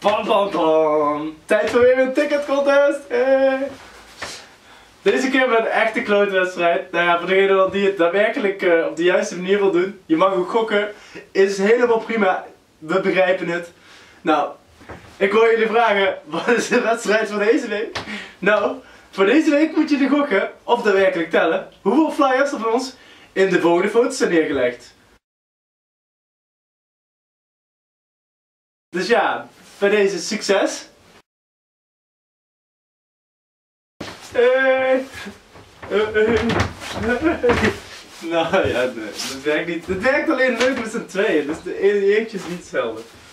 Pam, pam, pam. Tijd voor weer een ticketcontest. Deze keer met een echte klootwedstrijd. Nou ja, voor degene die het daadwerkelijk op de juiste manier wil doen. Je mag ook gokken. Is helemaal prima. We begrijpen het. Nou, ik wil jullie vragen. Wat is de wedstrijd voor deze week? Nou, voor deze week moet je de gokken, of daadwerkelijk tellen, hoeveel flyers er van ons in de volgende foto's zijn neergelegd. Dus ja, bij deze succes. Nou ja, nee, dat werkt niet. Het werkt alleen leuk met z'n tweeën, dus de eentje is niet hetzelfde.